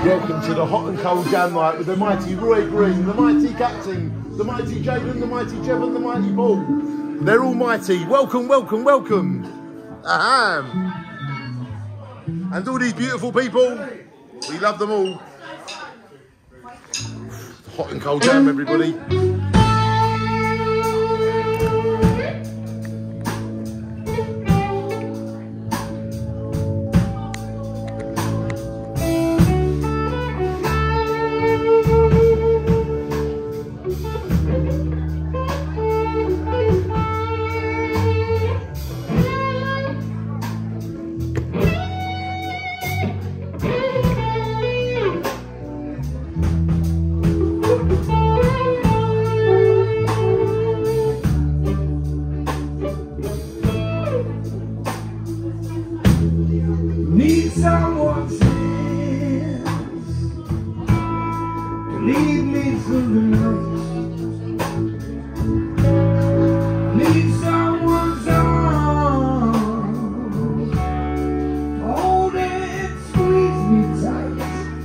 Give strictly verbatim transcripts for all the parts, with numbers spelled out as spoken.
Welcome to the Hot and Cold Jam Night with the mighty Roy Green, the mighty Captain, the mighty Jaden, the mighty Jevon, the mighty Paul. They're all mighty. Welcome, welcome, welcome. Ahem. And all these beautiful people, we love them all. Hot and Cold Jam, everybody. Need someone's hands to lead me through the night. Need someone's arms to hold and squeeze me tight.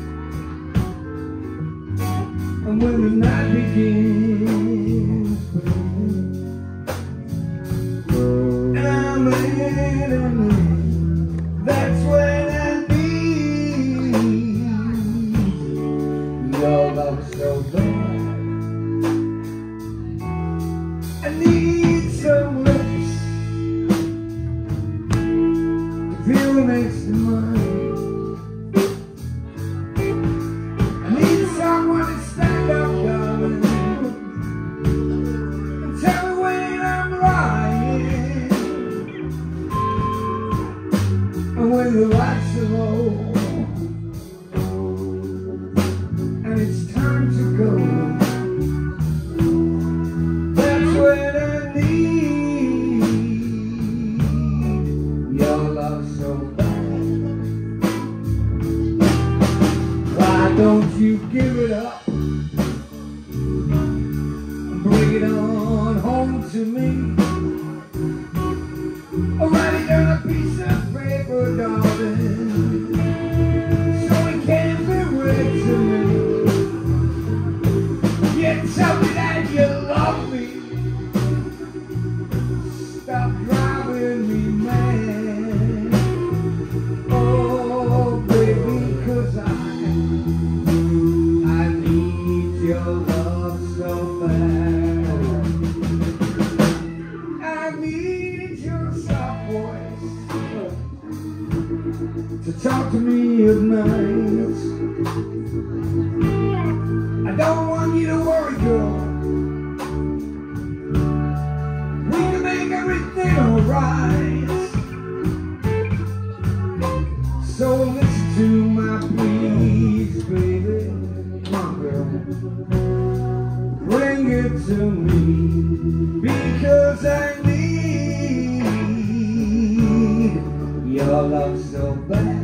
And when the night begins, and I'm in, I'm in, that's when I need your love so bad. I need some lips to feel next to mine. I need someone to stand up, darling, and tell me when I'm lying. And when the lights are low and it's time to go, that's when I need your love so bad. Why don't you give it up and bring it on home to me? Or write it on a piece of paper, darling, so it can be read to me. Yeah, tell me that you love me. Stop driving me mad. Oh, baby, 'cause I, I need your love so bad. I need your soft voice to talk to me at night. I don't want you to worry, girl. We can make everything alright. So listen to my pleas, baby. Come on, girl. Bring it to me, because I need your love so bad.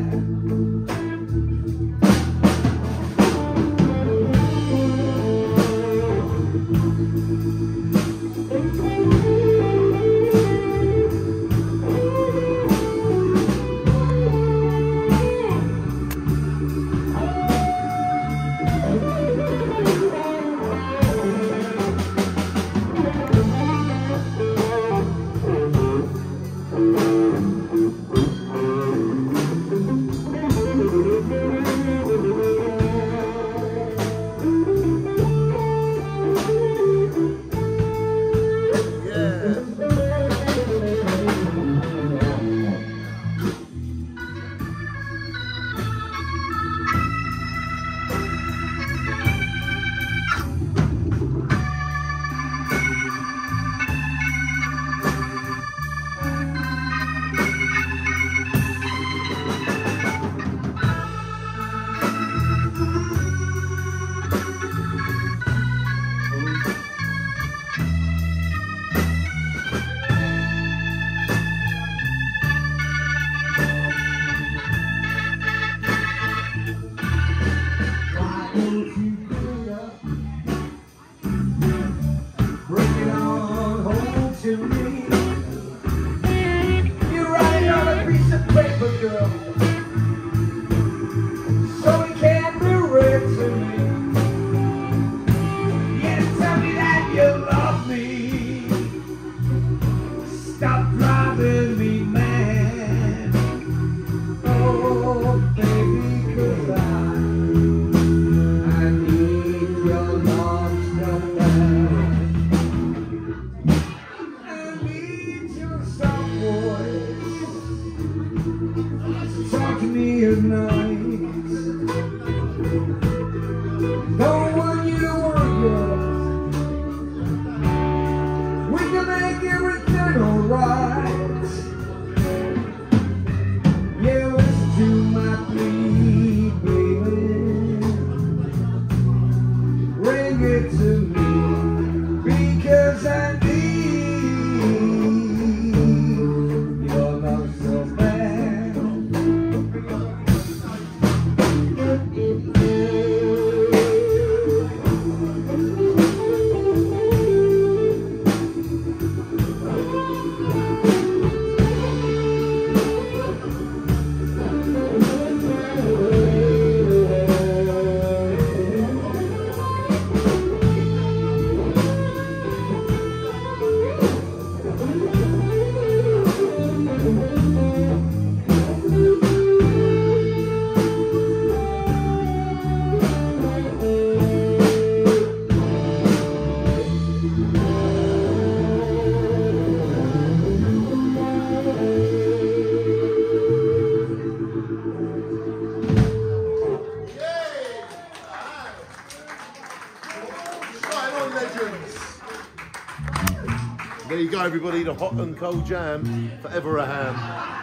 go, everybody. The hot and cold jam. Forever a ham.